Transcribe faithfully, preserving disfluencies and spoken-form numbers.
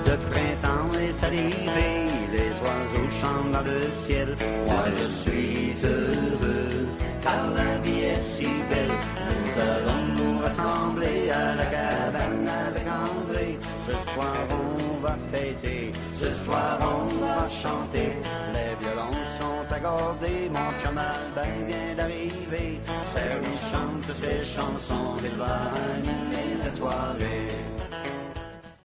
Le printemps est arrivé, les oiseaux chantent dans le ciel. Moi je suis heureux, car la vie est si belle. Nous allons nous rassembler à la cabane avec André. Ce soir on va fêter, ce soir on va chanter. Les violons sont accordés, mon chum Albin vient d'arriver. Serge chante ses chansons, il va animer la soirée.